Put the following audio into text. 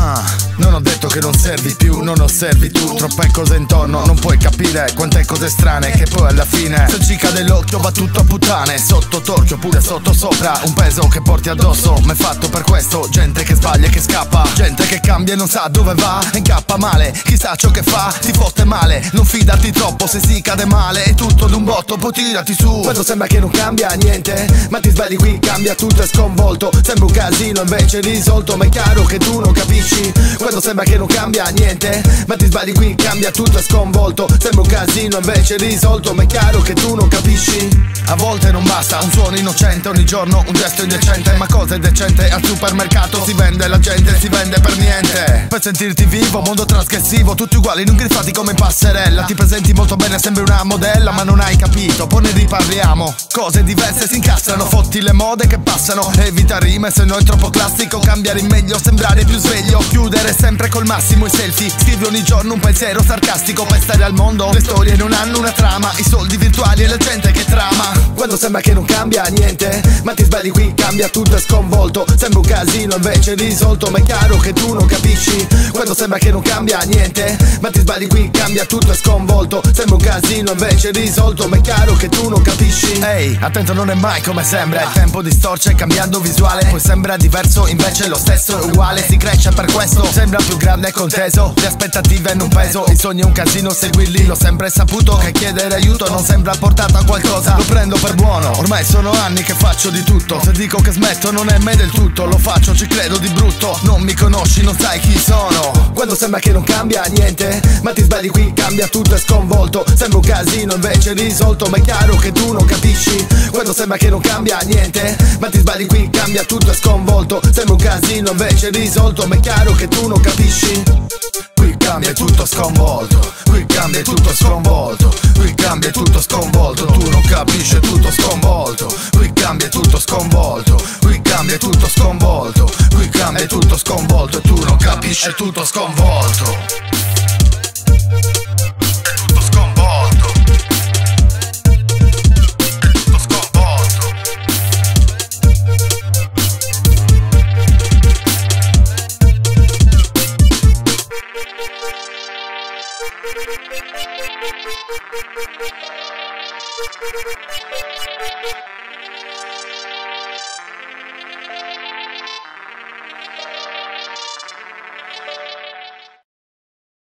Non ho detto che non servi più, non osservi tu troppe cose intorno, non puoi capire quante cose strane che poi alla fine se ci cade l'occhio va tutto a puttane. Sotto torchio oppure sotto sopra, un peso che porti addosso, ma è fatto per questo. Gente che sbaglia e che scappa, gente che cambia e non sa dove va, incappa male, chissà ciò che fa, ti fotte male. Non fidarti troppo, se si cade male è tutto d'un botto, poi tirati su. Quando sembra che non cambia niente, ma ti sbagli qui, cambia tutto, è sconvolto. Sembra un casino invece risolto, ma è chiaro che tu non capisci. Quando sembra che non cambia niente, ma ti sbagli qui, cambia tutto, è sconvolto. Sembra un casino invece risolto, ma è chiaro che tu non capisci. A volte non basta un suono innocente, ogni giorno un gesto indecente. Ma cosa è decente? Al supermercato si vende, la gente si vende per niente. Per sentirti vivo, mondo trasgressivo, tutti uguali, non griffati come passerella. Ti presenti molto bene, sembri una modella, ma non hai capito, poi ne riparliamo. Cose diverse si incastrano, fotti le mode che passano. Evita rime, se no è troppo classico. Cambiare in meglio, sembrare più sveglio. Chiudere sempre col massimo i selfie. Scrivi ogni giorno un pensiero sarcastico per stare al mondo. Le storie non hanno una trama, i soldi virtuali e la gente che trama. Quando sembra che non cambia niente, ma ti sbagli qui, cambia tutto, è sconvolto. Sembra un casino invece risolto, ma è chiaro che tu non capisci. Quando sembra che non cambia niente, ma ti sbagli qui, cambia tutto, è sconvolto. Sembra un casino invece risolto, ma è chiaro che tu non capisci. Ehi, attento, non è mai come sembra. Il tempo distorce cambiando visuale, poi sembra diverso, invece lo stesso è uguale. Si cresce per questo, sembra più grande e conteso. Le aspettative hanno un peso, il sogno è un casino, seguirli. L'ho sempre saputo che chiedere aiuto non sembra portato a qualcosa. Lo prendo per buono, ormai sono anni che faccio di tutto. Se dico che smetto non è me del tutto, lo faccio, ci credo di brutto. Non mi conosci, non sai chi sono. Quando sembra che non cambia niente, ma ti sbagli qui, cambia tutto, è sconvolto. Sembra un casino invece risolto, ma è chiaro che tu non capisci. Quando sembra che non cambia niente, ma ti sbagli qui, cambia tutto, è sconvolto. Sembra un casino invece risolto, ma è chiaro che tu non capisci. Qui cambia tutto sconvolto, qui cambia tutto sconvolto, qui cambia tutto sconvolto, tu non capisci, è tutto sconvolto. Qui cambia tutto sconvolto, qui cambia tutto sconvolto, qui cambia tutto sconvolto, tu non capisci, è tutto sconvolto. Thank you.